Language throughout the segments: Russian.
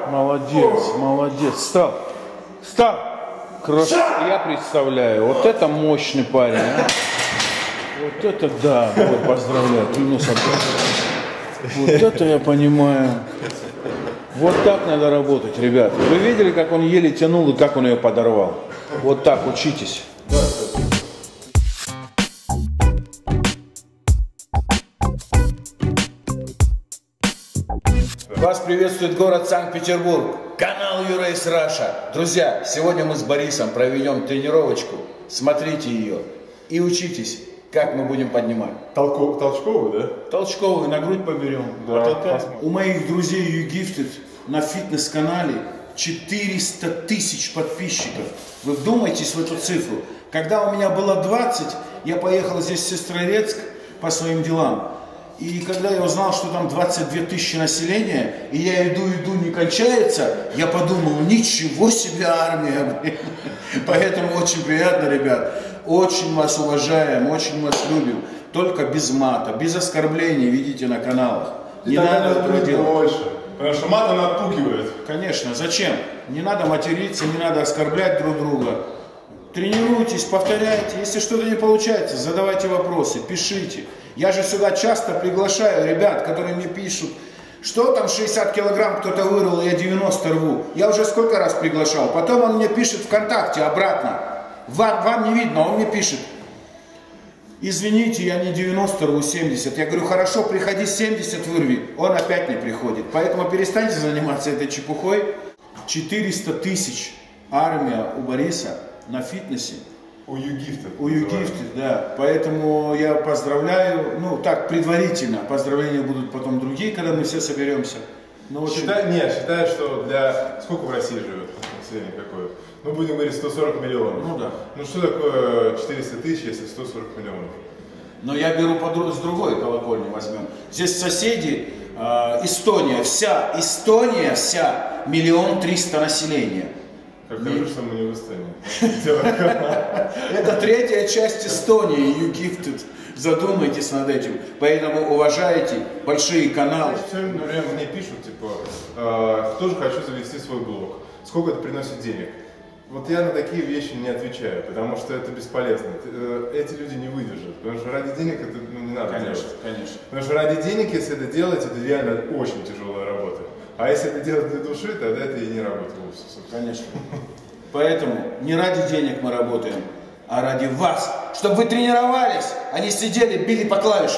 Молодец, молодец. Встал. Встал. Я представляю, вот это мощный парень, а? Вот это да, ой, поздравляю, клянусь обратно. Вот это я понимаю. Вот так надо работать, ребят. Вы видели, как он еле тянул и как он ее подорвал? Вот так учитесь. Вас приветствует город Санкт-Петербург, канал U-Race Russia. Друзья, сегодня мы с Борисом проведем тренировочку. Смотрите ее и учитесь, как мы будем поднимать. Толчковую, да? Толчковую, на грудь поберем. Да, у моих друзей YouGifted на фитнес-канале 400 тысяч подписчиков. Вы вдумайтесь в эту цифру. Когда у меня было 20, я поехал здесь в Сестрорецк по своим делам. И когда я узнал, что там 22 тысячи населения, и я иду, не кончается, я подумал, ничего себе армия. Поэтому очень приятно, ребят. Очень вас уважаем, очень вас любим. Только без мата, без оскорблений, видите на каналах. Не надо этого делать. Больше. Потому что мат он отпугивает. Конечно, зачем? Не надо материться, не надо оскорблять друг друга. Тренируйтесь, повторяйте. Если что-то не получается, задавайте вопросы, пишите. Я же сюда часто приглашаю ребят, которые мне пишут, что там 60 килограмм кто-то вырвал, я 90 рву. Я уже сколько раз приглашал. Потом он мне пишет ВКонтакте обратно. Вам не видно, он мне пишет. Извините, я не 90 рву, 70. Я говорю, хорошо, приходи 70 вырви. Он опять не приходит. Поэтому перестаньте заниматься этой чепухой. 400 тысяч армия у Бориса на фитнесе. У YouGifted. У YouGifted, да. Поэтому я поздравляю. Ну, так, предварительно. Поздравления будут потом другие, когда мы все соберемся. Ну, считаю, что для... Сколько в России живет население какое? Ну, будем говорить, 140 миллионов. Ну, да. Ну, что такое 400 тысяч, если 140 миллионов? Но я беру с другой колокольни возьмем. Здесь соседи, Эстония, вся 1 300 000 населения. Как хорошо, что мы не в Эстонии. Это третья часть Эстонии, YouGifted. Задумайтесь над этим. Поэтому уважайте большие каналы. Все время мне пишут, типа, тоже хочу завести свой блог. Сколько это приносит денег? Вот я на такие вещи не отвечаю, потому что это бесполезно. Эти люди не выдержат, потому что ради денег это не надо делать. Конечно. Потому что ради денег, если это делать, это реально очень тяжелая работа. А если это делать для души, тогда это и не работа вовсе. Конечно. Поэтому не ради денег мы работаем, а ради вас. Чтобы вы тренировались, а не сидели, били по клавишам.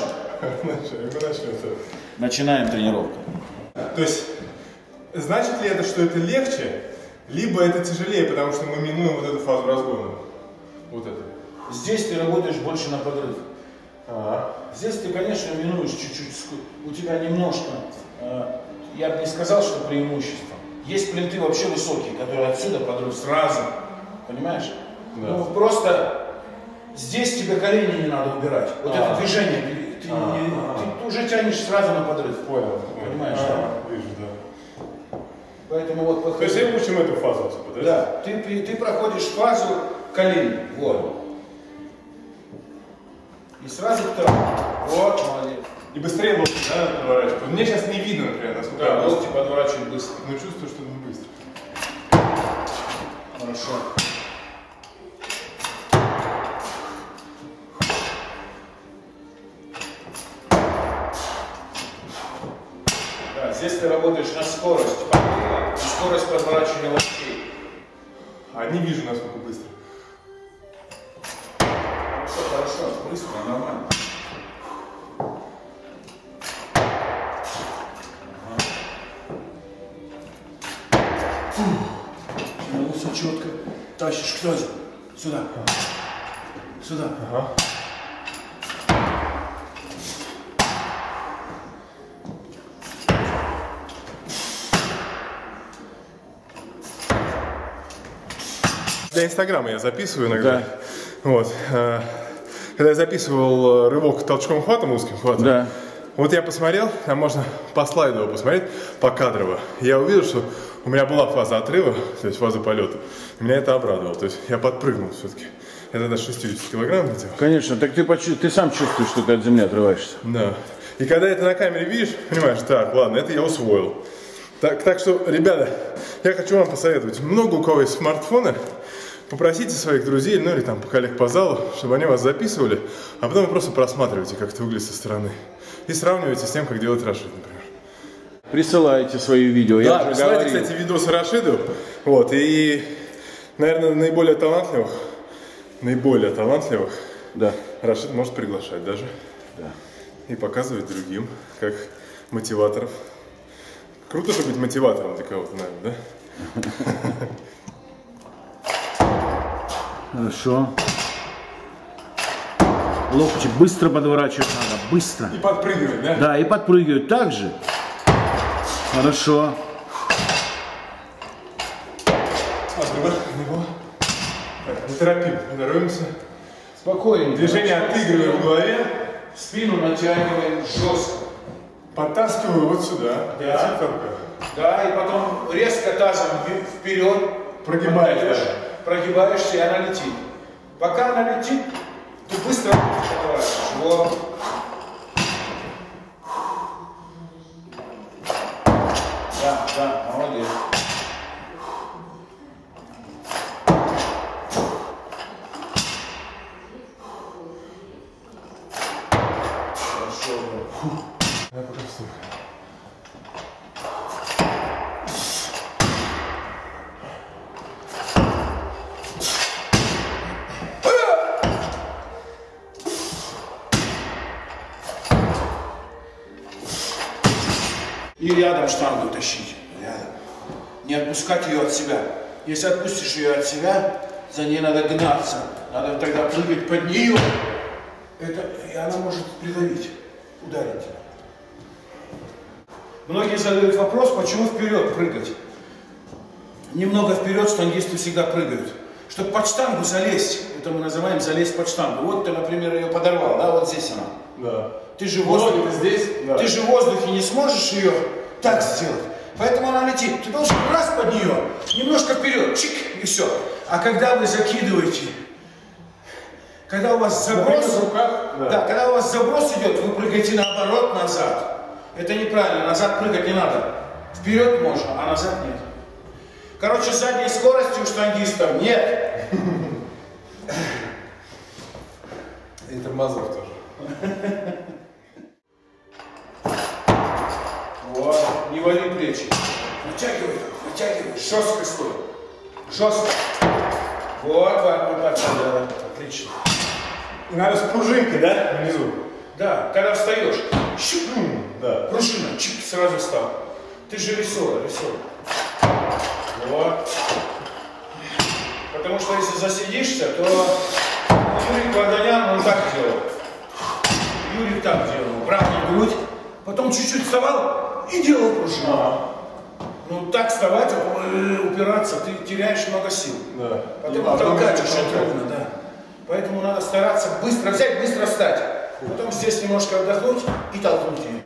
Начинаем тренировку. То есть, значит ли это, что это легче, либо это тяжелее, потому что мы минуем вот эту фазу разгона? Вот это. Здесь ты работаешь больше на подрыв. Здесь ты, конечно, минуешь чуть-чуть. У тебя немножко... Я бы не сказал, что преимущество. Есть плинты вообще высокие, которые отсюда подрыв сразу. Понимаешь? Да. Ну, просто здесь тебе колени не надо убирать. Вот это движение, ты уже тянешь сразу на подрыв. Понял. Понимаешь, да? Вижу, да. Поэтому вот подходи. То есть мы учим эту фазу, типа, да? Да, ты проходишь фазу колени. Вот. И сразу второй. Вот, молодец. И быстрее локти, да, подворачивать. Мне сейчас не видно, например, насколько... Да, локти подворачивать быстро. Но чувствую, что не быстро. Хорошо. Да, здесь ты работаешь на скорость подъема и скорость подворачивания локтей. А не вижу, насколько быстро. Хорошо, быстро, нормально. Тянулся четко. Тащишь к тазу. Сюда. Сюда. Ага. Для Инстаграма я записываю иногда. Да. Вот. Когда я записывал рывок толчком хватом, узким хватом, Да. вот я посмотрел, там можно по слайду его посмотреть, покадрово. Я увидел, что у меня была фаза отрыва, то есть фаза полета. Меня это обрадовало, то есть я подпрыгнул все-таки. Я тогда 60 килограмм летел. Конечно, так ты сам чувствуешь, что ты от земли отрываешься. Да. И когда это на камере видишь, понимаешь, так, ладно, это я усвоил. Так что, ребята, я хочу вам посоветовать. Много у кого есть смартфоны. Попросите своих друзей, ну или там коллег по залу, чтобы они вас записывали, а потом вы просто просматриваете, как это выглядит со стороны. И сравниваете с тем, как делает Рашид, например. Присылайте свои видео. Да, присылайте, кстати, видосы Рашиду. Вот, и, наверное, наиболее талантливых, да. Рашид может приглашать даже. Да. И показывать другим, как мотиваторов. Круто же быть мотиватором для кого-то, наверное, да? Хорошо. Локти быстро подворачивать надо, быстро. И подпрыгивать, да? Да, и подпрыгивать так же. Хорошо. Не торопим, торопимся. Спокойно. Движение отыгрываем в голове. Спину натягиваем жестко. Подтаскиваю вот сюда. Да. Да, и потом резко тазом вперед. Прогибаешься, и она летит. Пока она летит, ты быстро поворачиваешь. Вот. Да, молодец. Хорошо. Я пока встаю. И рядом штангу тащить. Рядом. Не отпускать ее от себя. Если отпустишь ее от себя, за ней надо гнаться. Надо тогда прыгать под нее. И она может придавить, ударить тебя. Многие задают вопрос, почему вперед прыгать. Немного вперед штангисты всегда прыгают. Чтобы под штангу залезть, это мы называем залезть под штангу. Вот ты, например, ее подорвал, да, вот здесь она. Да. Ты же в воздухе, да. Ты же в воздухе не сможешь ее так сделать. Поэтому она летит. Ты должен раз под нее, немножко вперед, чик, и все. А когда вы закидываете, когда у вас заброс, когда у вас заброс идет, вы прыгаете наоборот назад. Это неправильно, назад прыгать не надо. Вперед можно, а назад нет. Короче, задней скорости у штангистов нет. И тормозов тоже. Вот, не вали плечи. Натягивай, жестко стой. Жестко. Вот, отлично. И надо с пружинкой, да, внизу? Да, когда встаешь, щуп, да. пружина, чик, сразу встал. Ты же веселый. Вот. Потому что если засидишься, то Юрий Кладонян, он так делал. Юрий так делал. Брал на грудь, потом чуть-чуть вставал и делал пружину. Ну так вставать, упираться, ты теряешь много сил. Да. Потом толкать очень трудно, да. Поэтому надо стараться быстро взять, быстро встать. Потом здесь немножко отдохнуть и толкнуть ее.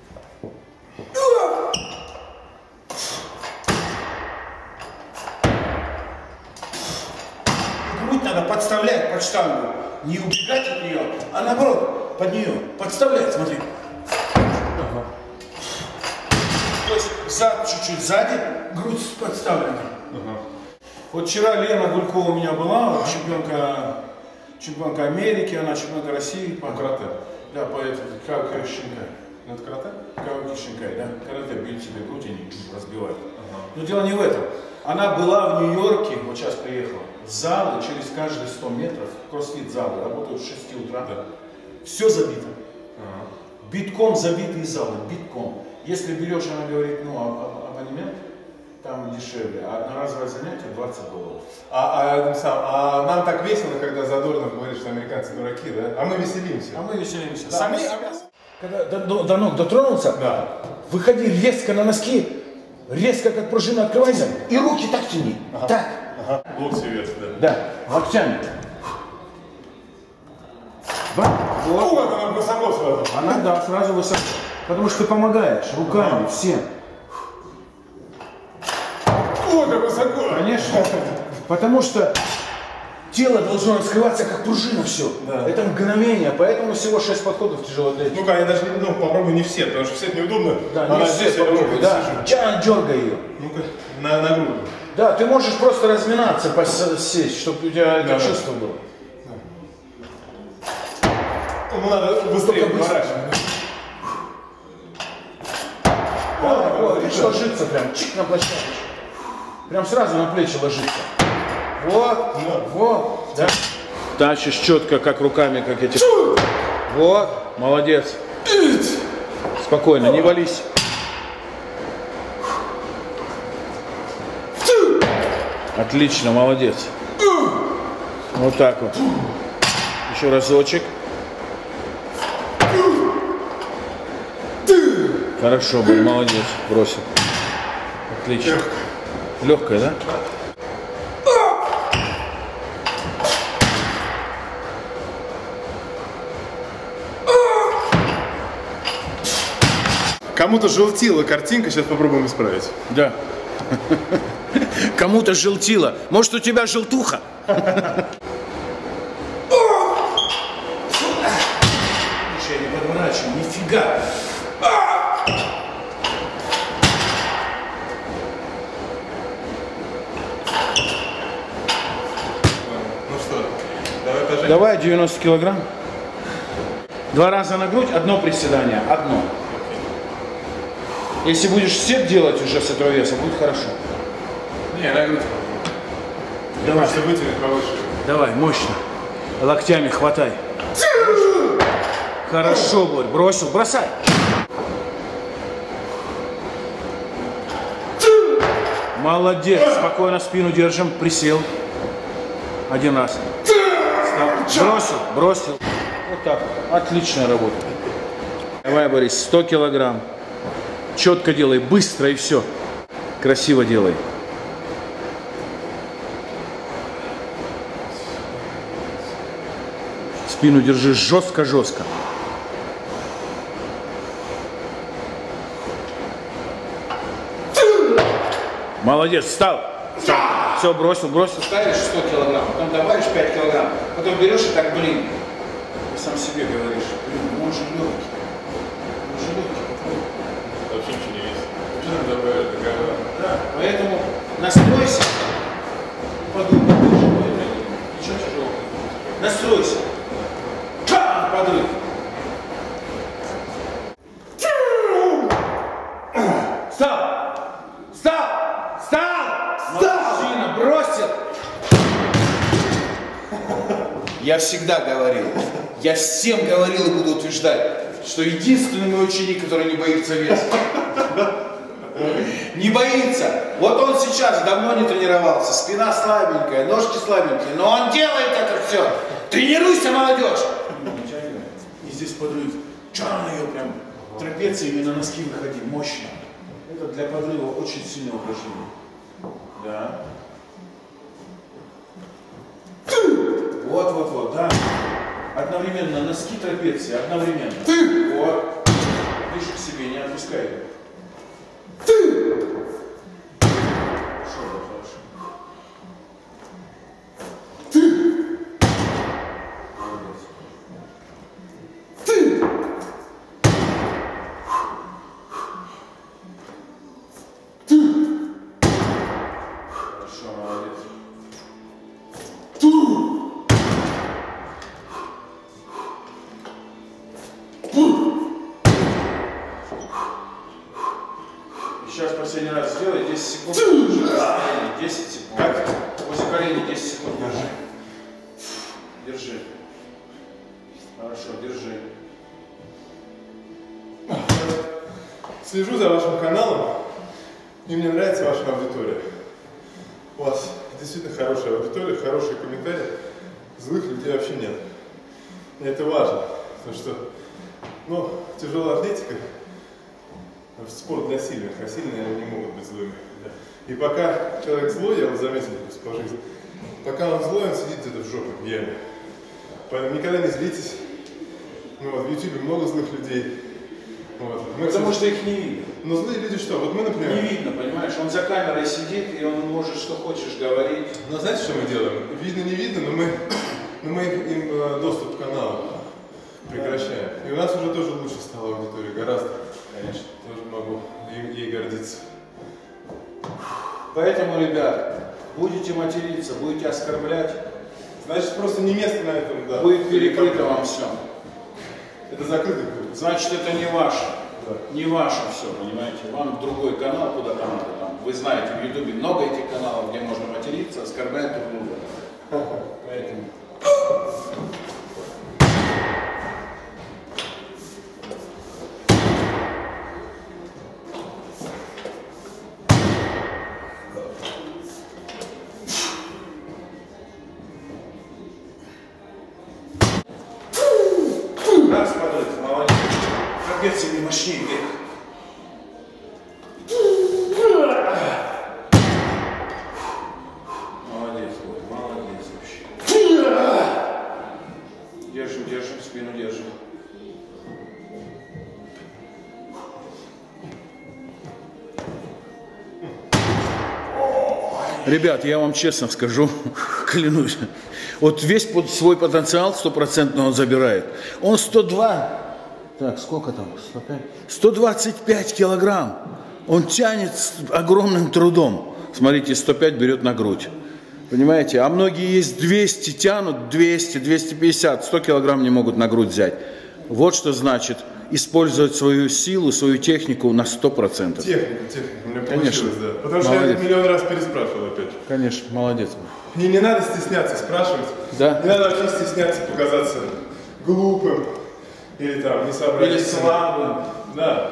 Грудь надо подставлять под штангу. Не убегать от нее, а наоборот, под нее подставлять, смотри. То есть зад чуть-чуть сзади, грудь подставлена. Вот вчера Лена Гулькова у меня была, чемпионка Америки, она чемпионка России по карате. Да, по Кавкишинкай. Это карате? Кавкишинкай, да. Карате бьют себе грудь и не разбивают. Но дело не в этом. Она была в Нью-Йорке, вот сейчас приехала, в залы через каждые 100 метров, кроссфит-залы, работают с 6 утра. Да. Все забито. Битком забитые залы, битком. Если берешь, она говорит, абонемент, там дешевле, а одноразовое занятие $20. А нам так весело, когда Задорнов говорит, что американцы дураки, да? А мы веселимся. Да. Сами когда до ног дотронулся, да. Выходи резко на носки, резко как пружина открывайся, и руки так тяни. Так. Локти вверх, да. Да, локтями. Вот она высоко сразу. Она, да, сразу высоко. Потому что ты помогаешь руками всем. Вот как высоко. Конечно. Потому что Тело должно раскрываться как пружина, все. Да. Это мгновение, поэтому всего 6 подходов тяжелоатлетики. Ну-ка, я даже попробую не все, потому что все это неудобно. Да, не все попробуй, да. Дергай ее. Ну-ка, на грудь. Да, ты можешь просто разминаться, сесть, чтобы у тебя это чувство было. Ну, надо быстрее поворачивать. Вот, видишь, ложится прям, чик на площадке. Прям сразу на плечи ложится. Вот, вот, да. Тащишь четко, как руками, как эти. Вот, молодец. Спокойно, не вались. Отлично, молодец. Вот так вот. Еще разочек. Хорошо был, молодец, бросил. Отлично. Легкая, да? Кому-то желтила картинка, сейчас попробуем исправить. Да. Кому-то желтило. Может, у тебя желтуха? Я не подворачиваю, нифига. Ну что, давай пожалуйста. Давай 90 килограмм. 2 раза на грудь, одно приседание, одно. Если будешь сет делать уже с этого веса, будет хорошо. Не, на грудь. Давай. Хочется вытянуть повыше. Давай, мощно. Локтями хватай. Хорошо, Борь, бросил, бросай. Молодец, спокойно спину держим, присел. 1 раз. Встал. Бросил, бросил. Вот так, отличная работа. Давай, Борис, 100 килограмм. Четко делай, быстро и все. Красиво делай. Спину держи жестко-жестко. Молодец, встал. Все, бросил, бросил. Ставишь 100 килограмм, потом добавишь 5 килограмм. Потом берешь и так, блин. Ты сам себе говоришь, блин, он же легкий. Он же легкий. Вообще ничего не весит. Да, поэтому настройся. Подумай, ничего тяжелого. Настройся. Подрыв. Встал! Встал! Встал! Мужчина, бросил! Я всегда говорил, я всем говорил и буду утверждать, что единственный мой ученик, который не боится веса. Не боится. Вот он сейчас давно не тренировался, спина слабенькая, ножки слабенькие, но он делает это все. Тренируйся, молодежь! И здесь подрыв. Чан ее прям трапециями на носки выходи, мощно. Это для подрыва очень сильное упражнение. Да. Вот, да. Одновременно носки трапеции, одновременно. Вот. Ближе к себе, не отпускай ее. Сейчас последний раз сделай, 10 секунд. 10 секунд. Как? После колени 10 секунд держи. Держи. Хорошо, держи. Слежу за вашим каналом, и мне нравится ваша аудитория. У вас действительно хорошая аудитория, хорошие комментарии. Злых людей вообще нет. И это важно, потому что, тяжелая атлетика, спорт для сильных, а сильные не могут быть злыми. И пока человек злой, я вот заметил по жизни, пока он злой, он сидит где-то в жопе, в яме. Поэтому никогда не злитесь. В YouTube много злых людей. Вот. Потому что их не видно. Но злые люди что? Вот мы, например... Не видно, понимаешь? Он за камерой сидит, и он может что хочешь говорить. Но знаете, что мы делаем? Видно, не видно, но мы им доступ к каналу прекращаем. И у нас уже тоже лучше стала аудитория, гораздо. Конечно, тоже могу ей гордиться. Поэтому, ребят, будете материться, будете оскорблять, Значит, просто не место на этом, да. будет перекрыто вам все. Это закрытый круг. Значит, это не ваше. Да. Не ваше все, понимаете? Вам другой канал, куда там надо. Там, вы знаете, в Ютубе много этих каналов, где можно материться, оскорблять друг друга. Поэтому... Раз, смотрите, молодец. Капец, себе мощнее бег. Молодец, Ой, молодец вообще. Держим, держим, спину держим. Ребят, я вам честно скажу, клянусь, вот весь свой потенциал 100% он забирает. Он 102, так, сколько там, 105? 125 килограмм. Он тянет с огромным трудом. Смотрите, 105 берет на грудь. Понимаете? А многие есть 200, тянут 200, 250, 100 килограмм не могут на грудь взять. Вот что значит использовать свою силу, свою технику на 100%. Техника. У меня Конечно. получилось, да. Потому что я это миллион раз переспрашивал опять. Конечно, молодец. И не надо стесняться спрашивать. Да. Не надо вообще стесняться показаться глупым или там несообразительным. Или слабым. Да.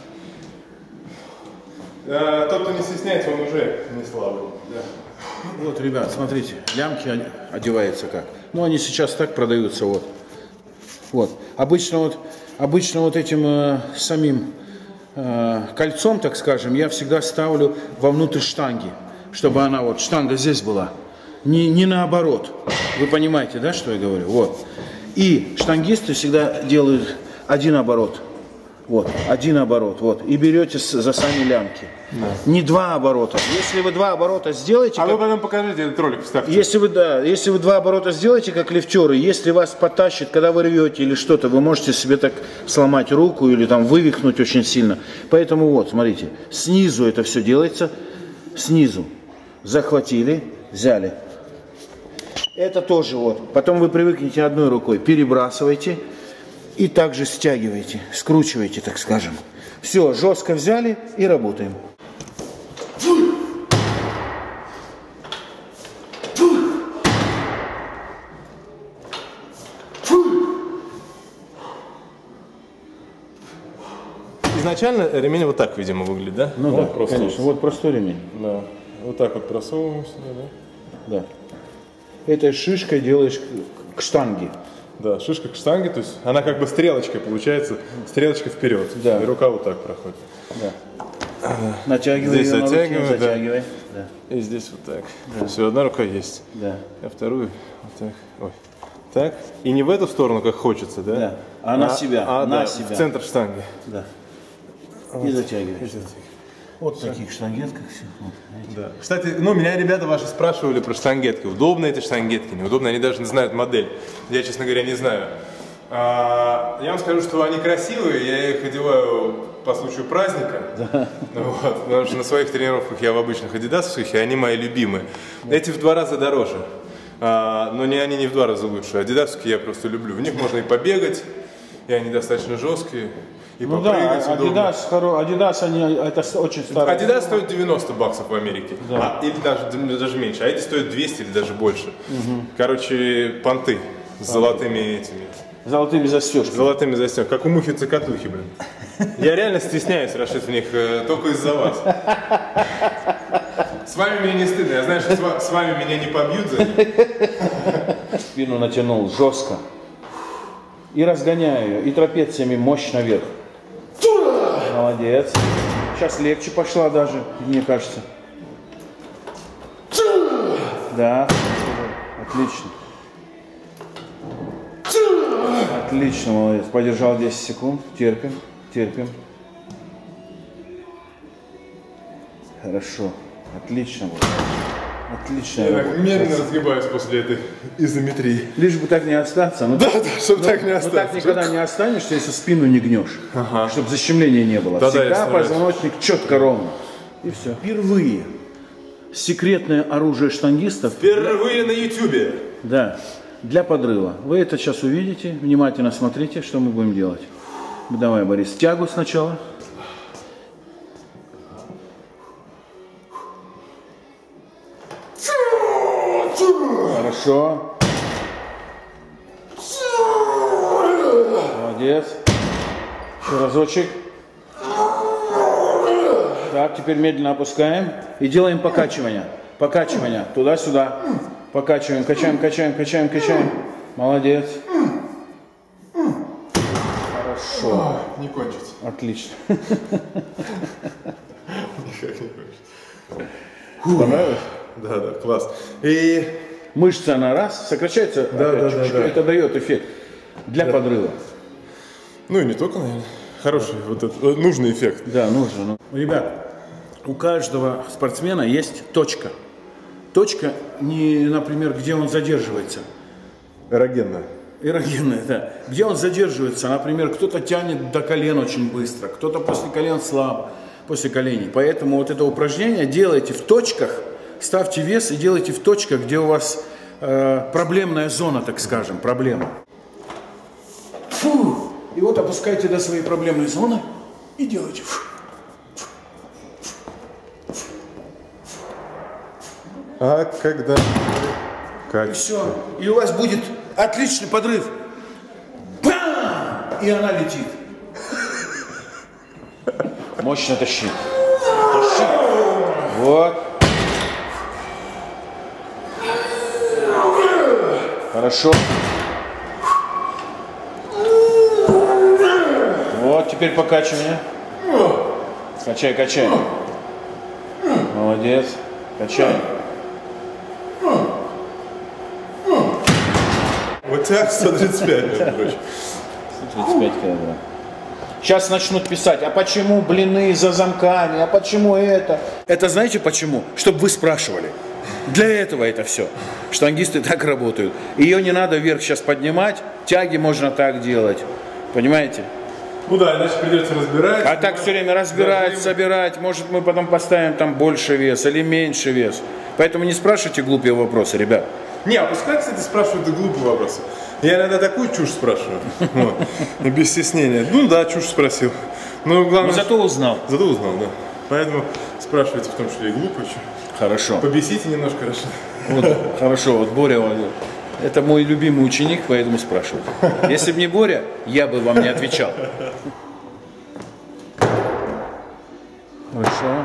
Тот, кто не стесняется, он уже не слабый. Да. Вот, ребят, смотрите, лямки одеваются как. Ну, они сейчас так продаются, вот. Вот. Обычно вот этим самим кольцом, так скажем, я всегда ставлю вовнутрь штанги, чтобы она вот, штанга здесь была, не наоборот. Вы понимаете, да, что я говорю? Вот. И штангисты всегда делают один оборот. Вот, один оборот, вот, и берете за сами лямки. Да. Не два оборота. Если вы два оборота сделаете... А вы потом покажите этот ролик, вставьте. Если вы два оборота сделаете, как лифтеры, если вас потащит, когда вы рвете или что-то, вы можете себе так сломать руку или там вывихнуть очень сильно. Поэтому вот, смотрите, снизу это все делается, снизу. Захватили, взяли. Это тоже вот. Потом вы привыкнете одной рукой, перебрасываете. И также стягиваете, скручиваете, так скажем. Все, жестко взяли и работаем. Изначально ремень вот так, видимо, выглядит, да? Ну да, просто конечно. Вот простой ремень. Да. Вот так вот просовываем сюда, да? Да. Этой шишкой делаешь к штанге. Да, шишка к штанге, то есть она как бы стрелочкой получается, стрелочка вперед. Да. И рука вот так проходит. Да. Натягивай здесь ее затягивай, на руки, затягивай. Да. И здесь вот так. Да. Все, одна рука есть. Да. А вторую вот так. Ой. Так. И не в эту сторону, как хочется, да? Да. А на себя. На да, себя. В центр штанги. Да. Вот. И затягивай. Вот в все. таких штангетках все. Вот, да. Кстати, ну, меня ребята ваши спрашивали про штангетки. Удобно эти штангетки, неудобно, они даже не знают модель. Я, честно говоря, не знаю. Я вам скажу, что они красивые, я их одеваю по случаю праздника. Да. Вот, потому что на своих тренировках я в обычных адидасовских, и они мои любимые. Эти в 2 раза дороже, но они не в 2 раза лучше. Адидасовские я просто люблю. В них можно и побегать, и они достаточно жесткие. И ну да, Adidas, они, это очень старый. Adidas стоит 90 баксов в Америке, да. Или даже меньше, а эти стоят 200 или даже больше. Угу. Короче, понты с золотыми этими. Золотыми застежками. Золотыми застежками, как у мухи-цикатухи, блин. Я реально стесняюсь, Рашид, в них только из-за вас. С вами мне не стыдно, я знаю, что с вами меня не побьют за это. Спину натянул жестко. И разгоняю ее, и трапециями мощно вверх. Молодец. Сейчас легче пошла даже, мне кажется. Да. Отлично. Отлично, молодец. Подержал 10 секунд. Терпим. Терпим. Хорошо. Отлично будет. Отлично. Я так медленно разгибаюсь после этой изометрии. Лишь бы так не остаться. Ну, да, чтобы так не остаться. Но так никогда не останешься, если спину не гнешь. Ага. Чтобы защемления не было. Да, всегда позвоночник четко ровно. И все. Впервые секретное оружие штангистов. Впервые на ютубе. Да. Для подрыва. Вы это сейчас увидите. Внимательно смотрите, что мы будем делать. Давай, Борис, тягу сначала. Хорошо. Молодец. Еще разочек. Так, теперь медленно опускаем. И делаем покачивание. Покачивание. Туда-сюда. Покачиваем, качаем, качаем, качаем, качаем. Молодец. Хорошо. Не кончится. Отлично. Никак не кончится. Понравилось? Да, да, класс. И мышца она раз, сокращается, да, да, да, да. Это дает эффект для подрыва. Ну и не только, наверное. Хороший, вот этот, нужный эффект. Да, нужно. Ребят, у каждого спортсмена есть точка. Точка, не, например, где он задерживается. Эрогенная. Эрогенная, да. Где он задерживается, например, кто-то тянет до колен очень быстро, кто-то после колен слаб, после коленей. Поэтому вот это упражнение делайте в точках, ставьте вес и делайте в точках, где у вас проблемная зона, так скажем, проблема. Фу. И вот опускайте до своей проблемной зоны и делайте. А когда? Как? И все. И у вас будет отличный подрыв. Бам! И она летит. Мощно тащи. Тащи. Вот. Хорошо. Вот, теперь покачивание. Качай, качай. Молодец. Качай. Вот тебя 135, между прочим. 135 килограмм. Сейчас начнут писать, а почему блины за замками, а почему это? Это знаете почему? Чтобы вы спрашивали. Для этого это все. Штангисты так работают. Ее не надо вверх сейчас поднимать, тяги можно так делать. Понимаете? Ну да, иначе придется разбирать. А так все время разбирать, собирать. Может, мы потом поставим там больше вес или меньше вес. Поэтому не спрашивайте глупые вопросы, ребят. Не, а пускай, кстати, спрашивают и глупые вопросы. Я иногда такую чушь спрашиваю. Вот. Без стеснения. Ну да, чушь спросил. Но главное. Но зато узнал. Зато узнал, да. Поэтому спрашивайте в том числе и глупую чушь. Хорошо. Побесите немножко, хорошо. Вот, хорошо, вот Боря, это мой любимый ученик, поэтому спрашиваю. Если бы не Боря, я бы вам не отвечал. Хорошо.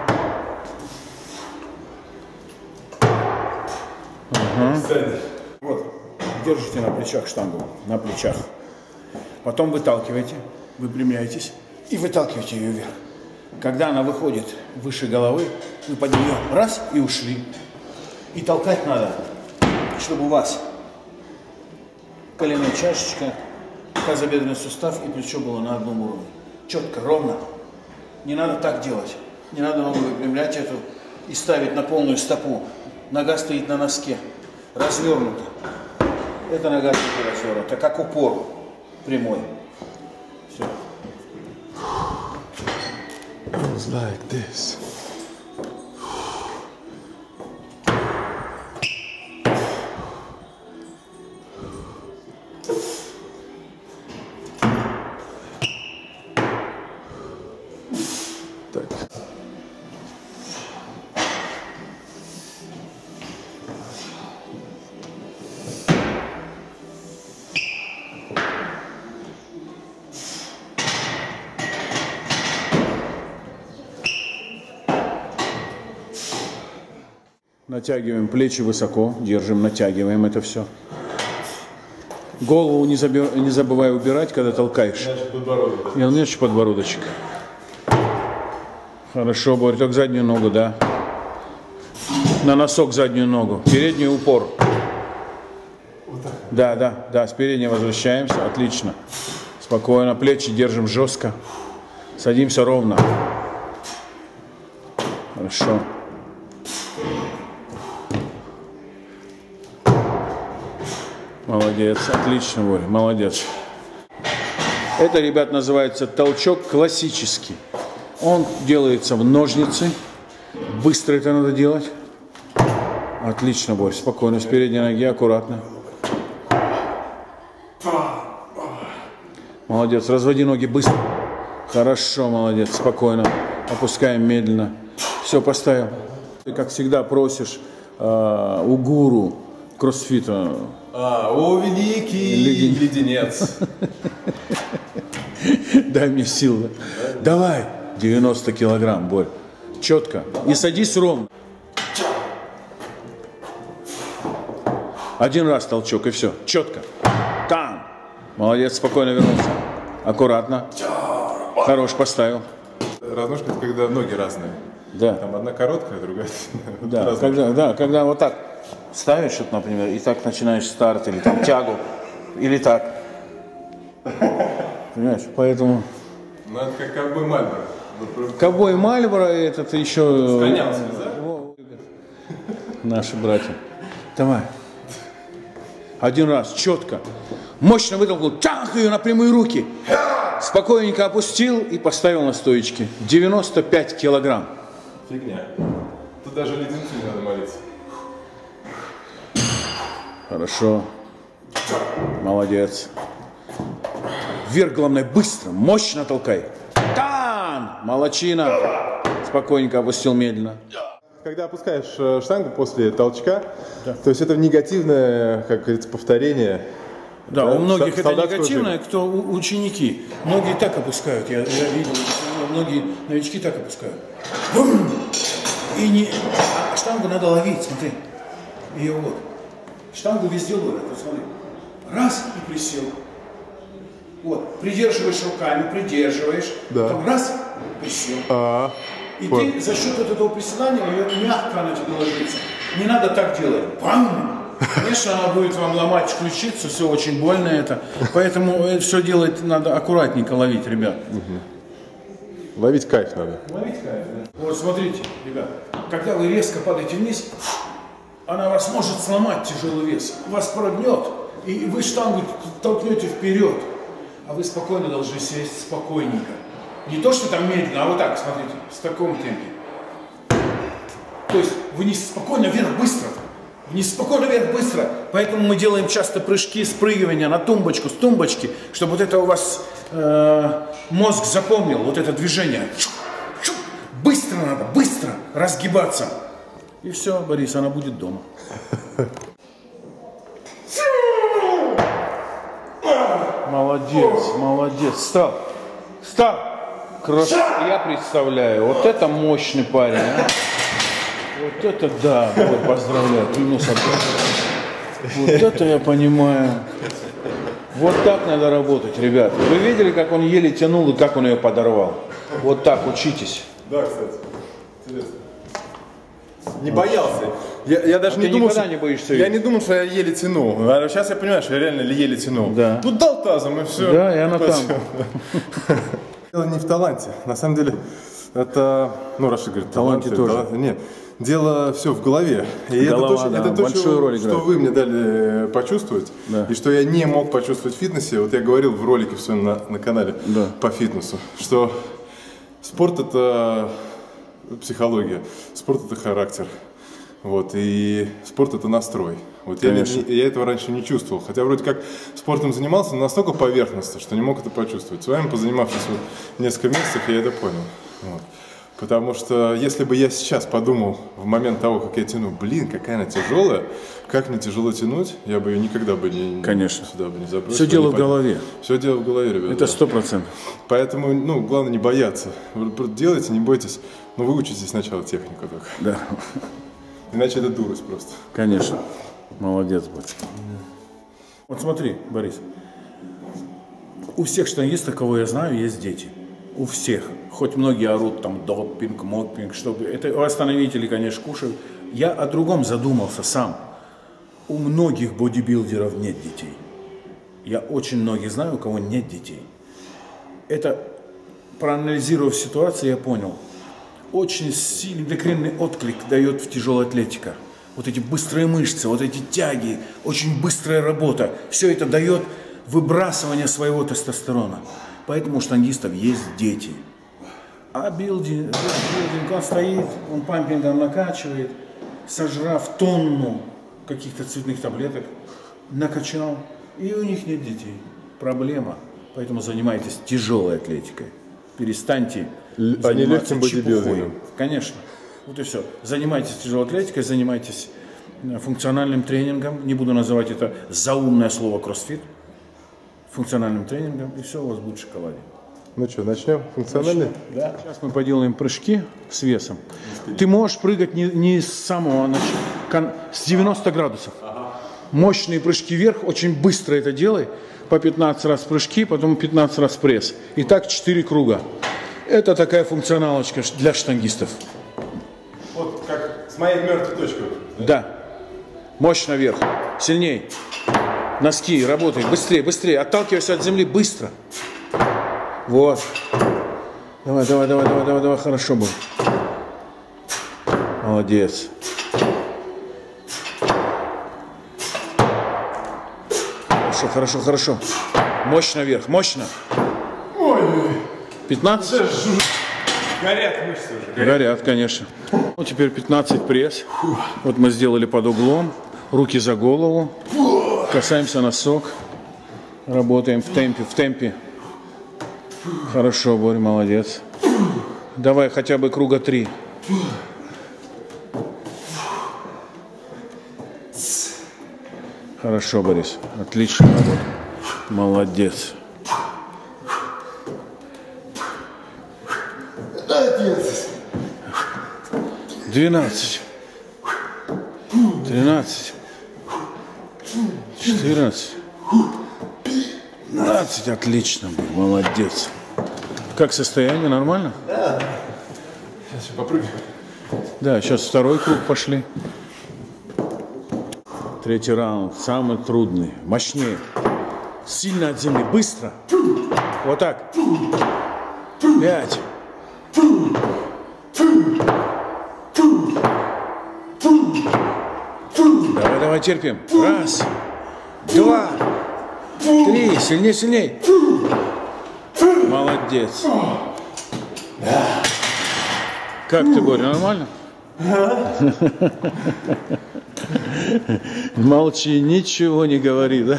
Ага. Вот, держите на плечах штангу, на плечах. Потом выталкиваете, выпрямляетесь и выталкиваете ее вверх. Когда она выходит выше головы, вы под нее раз и ушли. И толкать надо, чтобы у вас коленная чашечка, тазобедренный сустав и плечо было на одном уровне. Четко, ровно. Не надо так делать. Не надо ногу выпрямлять эту и ставить на полную стопу. Нога стоит на носке, развернута. Эта нога стоит развернута, как упор прямой. Все. Like this. Так. Натягиваем плечи высоко, держим, натягиваем это все. Голову не забывай убирать, когда толкаешь. Иначе подбородочек. Хорошо, Борь, только заднюю ногу, да. На носок заднюю ногу, передний упор. Да, да, да, с передней возвращаемся, отлично. Спокойно, плечи держим жестко. Садимся ровно. Хорошо. Молодец, отлично, Боря, молодец. Это, ребят, называется толчок классический. Он делается в ножницы. Быстро это надо делать. Отлично, Борь, спокойно, с передней ноги, аккуратно. Молодец, разводи ноги быстро. Хорошо, молодец, спокойно. Опускаем медленно. Все, поставил. Ты, как всегда, просишь у гуру кроссфита. О, великий леденец. Дай мне силы. Давай. 90 килограмм, Борь. Четко. И садись ровно. Один раз толчок, и все. Четко. Там. Молодец, спокойно вернулся. Аккуратно. Хорош, поставил. Разножка — это когда ноги разные. Да. Там одна короткая, другая. Да, когда вот так ставишь, вот, например, и так начинаешь старт, или там тягу, или так. Понимаешь? Поэтому... Ну, это как ковбой Мальборо. Ковбой Мальборо, этот еще... С коня слезает. Наши братья. Давай. Один раз, четко. Мощно вытолкнул, тянь ее на прямые руки. Спокойненько опустил и поставил на стоечке. 95 килограмм. Фигня. Тут даже леденцу не надо молиться. Хорошо. Молодец. Вверх, главное, быстро, мощно толкай. Там! Молодчина. Спокойненько опустил медленно. Когда опускаешь штангу после толчка, то есть это негативное, как говорится, повторение. Да, у многих это солдатского негативное, жима. кто ученики. Многие так опускают, я видел, многие новички так опускают. И не... А штангу надо ловить, смотри. Ее вот. Штангу везде ловят, вот смотри. Раз и присел. Вот, придерживаешь руками, придерживаешь. Да. Потом раз, присел. И вот. ты за счет вот этого приседания, мягко она тебе ложится. Не надо так делать. Бам! Конечно, она будет вам ломать ключицу, все очень больно это. Поэтому это все делать надо аккуратненько ловить, ребят. Ловить кайф надо. Ловить кайф, да. Вот смотрите, ребят, когда вы резко падаете вниз, она вас может сломать, тяжелый вес. Вас прогнет, и вы штангу толкнете вперед. А вы спокойно должны сесть, спокойненько. Не то, что там медленно, а вот так, смотрите, в таком темпе. То есть вы не спокойно вверх быстро. Вниз спокойно вверх быстро. Поэтому мы делаем часто прыжки, спрыгивания на тумбочку, с тумбочки, чтобы вот это у вас мозг запомнил, вот это движение. Быстро надо, быстро разгибаться. И все, Борис, она будет дома. Молодец, молодец. Встал. Встал. Я представляю, вот это мощный парень, а? Вот это да, вот, поздравляю, клянусь обратно. Вот это я понимаю. Вот так надо работать, ребят. Вы видели, как он еле тянул и как он ее подорвал? Вот так учитесь. Да, кстати. Интересно. Не боялся. Я даже не думал, никогда не боишься. Я не думал, что я еле тянул. А сейчас я понимаю, что я реально еле тянул. Да. Тут дал тазом и все. Да, и она там. Дело не в таланте. На самом деле, это, ну, Раша говорит, таланте тоже. Нет, дело все в голове. И голова, это то, что вы мне дали почувствовать, да. И что я не мог почувствовать в фитнесе. Вот я говорил в ролике в своем на канале, да, по фитнесу, что спорт — это психология, спорт — это характер. Вот, и спорт — это настрой. Вот я этого раньше не чувствовал. Хотя вроде как спортом занимался, но настолько поверхностно, что не мог это почувствовать. С вами, позанимавшись вот несколько месяцев, я это понял. Вот. Потому что если бы я сейчас подумал в момент того, как я тяну, блин, какая она тяжелая, как мне тяжело тянуть, я бы ее никогда бы сюда бы не забросил. Все дело в голове. Все дело в голове, ребята. Это 100%. Поэтому, ну, главное не бояться. Вы делайте, не бойтесь, но выучите сначала технику только. Да. Иначе это дурость просто. Конечно. Молодец, батя. Вот смотри, Борис. У всех штангистов, кого я знаю, есть дети. У всех. Хоть многие орут, там, допинг, мопинг, чтобы... Это остановители, конечно, кушают. Я о другом задумался сам. У многих бодибилдеров нет детей. Я очень многих знаю, у кого нет детей. Это проанализировав ситуацию, я понял, очень сильный эндокринный отклик дает в тяжелой атлетика. Вот эти быстрые мышцы, вот эти тяги, очень быстрая работа. Все это дает выбрасывание своего тестостерона. Поэтому у штангистов есть дети. А билдинг, он стоит, он пампингом накачивает, сожрав тонну каких-то цветных таблеток, накачал, и у них нет детей. Проблема. Поэтому занимайтесь тяжелой атлетикой. Перестаньте заниматься чепухой. Конечно. Вот и все. Занимайтесь тяжелой атлетикой, занимайтесь функциональным тренингом. Не буду называть это заумное слово кроссфит. Функциональным тренингом, и все, у вас будет шоколаде. Ну что, начнем? Функциональный? Да. Сейчас мы поделаем прыжки с весом. Ты можешь прыгать не с самого начала, с 90 градусов. Мощные прыжки вверх, очень быстро это делай. По 15 раз прыжки, потом 15 раз пресс. И так 4 круга. Это такая функционалочка для штангистов. Вот как с моей мертвой точкой. Да. Мощно вверх. Сильней. Носки, работай. Быстрее, быстрее. Отталкивайся от земли быстро. Вот. Давай, давай, давай, давай, давай, давай. Хорошо будет. Молодец. Хорошо, хорошо, хорошо. Мощно вверх, мощно. 15? Горят мышцы уже. Горят, конечно. Ну, теперь 15 пресс. Вот мы сделали под углом. Руки за голову. Касаемся носок. Работаем в темпе, в темпе. Хорошо, Борь, молодец. Давай хотя бы круга 3. Хорошо, Борис. Отлично работа. Молодец. 12. 13. 14. 15. Отлично, молодец. Как состояние? Нормально? Да. Сейчас попрыгаем. Да, сейчас второй круг пошли. Третий раунд. Самый трудный. Мощнее. Сильно от земли. Быстро. Вот так. 5. Давай, давай, терпим. 1, 2, 3. Сильней, сильней. Молодец. Как ты, Боря, нормально? Молчи, ничего не говори, да?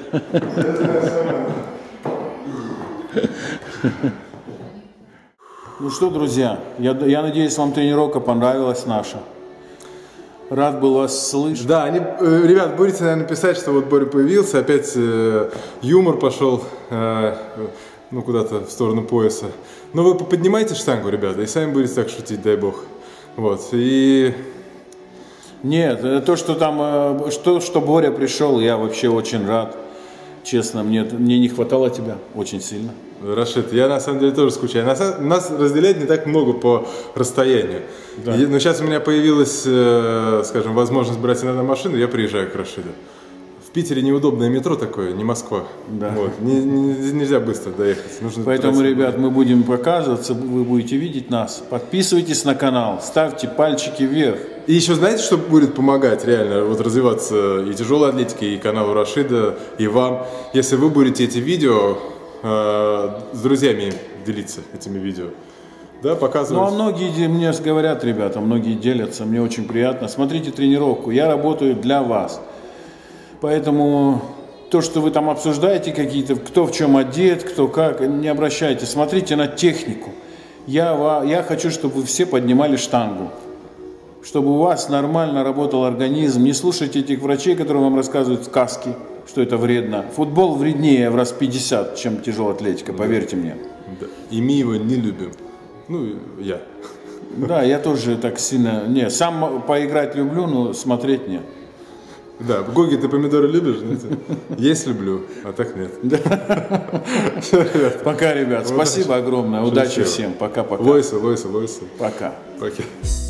Ну что, друзья, я надеюсь, вам тренировка понравилась наша. Рад был вас слышать. Да, ребят, будете, наверное, писать, что вот Боря появился, опять юмор пошел, ну, куда-то в сторону пояса. Но вы поднимайте штангу, ребята, и сами будете так шутить, дай бог. Вот, и... Нет, то, что там, что Боря пришел, я вообще очень рад. Честно, мне не хватало тебя очень сильно. Рашид, я на самом деле тоже скучаю. Нас разделяет не так много по расстоянию. Да. Но сейчас у меня появилась, скажем, возможность брать иногда машину, я приезжаю к Рашиду. В Питере неудобное метро такое, не Москва. Да. Вот. Нельзя быстро доехать. Нужно. Поэтому, ребят, мы будем показываться, вы будете видеть нас. Подписывайтесь на канал, ставьте пальчики вверх. И еще знаете, что будет помогать реально вот развиваться и тяжелой атлетике, и каналу Рашида, и вам? Если вы будете эти видео с друзьями делиться этими видео, да, показывать. Ну, а многие мне говорят, ребята, многие делятся, мне очень приятно. Смотрите тренировку, я работаю для вас. Поэтому то, что вы там обсуждаете какие-то, кто в чем одет, кто как, не обращайте, смотрите на технику. Я хочу, чтобы вы все поднимали штангу, чтобы у вас нормально работал организм. Не слушайте этих врачей, которые вам рассказывают сказки, что это вредно. Футбол вреднее в раз 50, чем тяжелая атлетика, поверьте мне. Да. И мы его не любим. Ну, я. Да, я тоже так сильно... Не, сам поиграть люблю, но смотреть нет. Да, Гоги, ты помидоры любишь? Есть люблю, а так нет. Пока, ребят. Спасибо огромное. Удачи всем. Пока-пока. Лойса. Пока. Пока.